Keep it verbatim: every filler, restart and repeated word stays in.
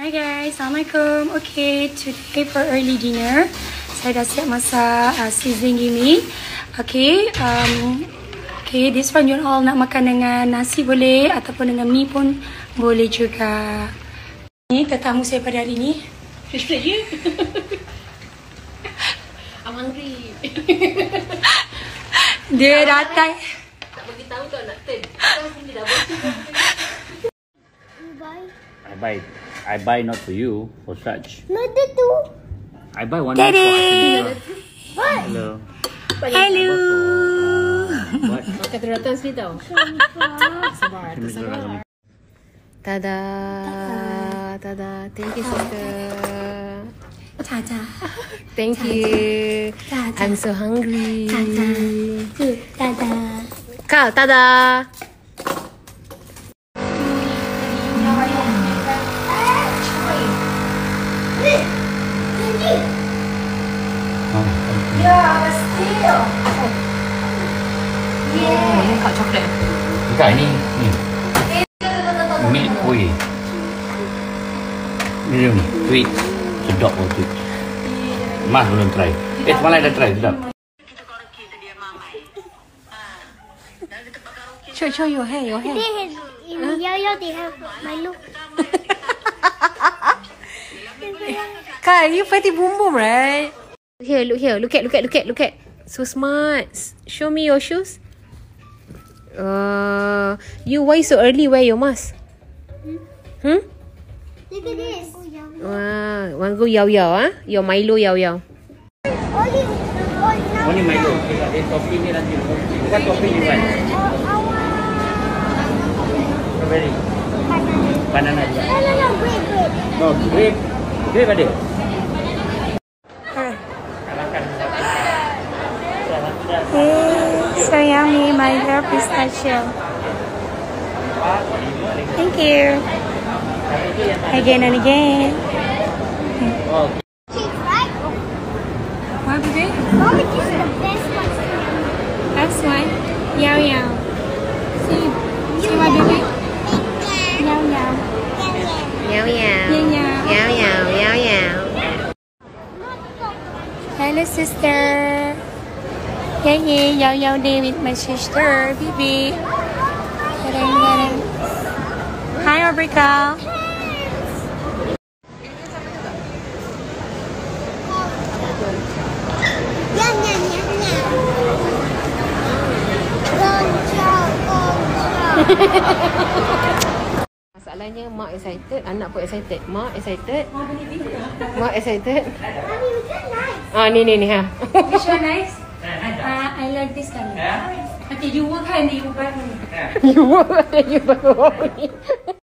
Hi guys, Assalamualaikum. Okay, today for early dinner, saya dah siap masak uh, seasoning ini. Okay, um, okay, this one you all nak makan dengan nasi boleh ataupun dengan mi pun boleh juga. Ni tetamu saya pada hari ni. Fish plate je. I'm hungry. Dia datang. Tak bagi tahu tak nak turn. Kita sini dah bosan. I buy, I buy not for you, for Saj. Not the two. I buy one Daddy. for Akhilita. What? Hello. Hello. What? Makan tu datang sini tau. Sabar, sabar. Tada. Tada. Thank you, sister. Tada. Thank you. Tada. I'm so hungry. Tada. Tada. Kau, tada. Yeah, but still. Yeah. Ini kau coklat. Bukan, ni, ni. Milk kuih. Ni ni, tweet. Sedap pun tweet. Mas belum try. Eh, semalam dah try, sedap. Show, show your hair, your hair. They have, in huh? Llaollao, they have Milo. Kai, you fatty boom boom, right? Here, look here. Look at, look at, look at, look at. So smart. Show me your shoes. Uh, you why so early wear your mask? Hmm? Hmm? Look at this. Wow, want go Llaollao, ah? Your Milo Llaollao. Only, Oh, ni Milo. Dia topping ni nanti. Bukan topping ni kan? Strawberry. Banana juga. No, no, no, grape, grape. No, grape. Grape ada? Hey, so yummy, my hair pistachio. Thank you. Again and again. Oh. Cheese, right? What baby? Mommy, this is the best one. That's one. Llaollao. See, see what baby? Llaollao. Llaollao. Llaollao. Llaollao, Llaollao. Hello, sister. Yeah, yeah, Llaollao day with my sister, Bibi. Garang, garang. Hi, Obrika. Yum, yum, yum, yum. Gonjo, gonjo. Masalahnya mak excited, anak pun excited. Mak excited. Mak excited. Mommy, you look nice. Ah, ni ni ni ha. Which one nice? Uh, I like this color. Okay, you work hard and you buy one. You work and you buy one.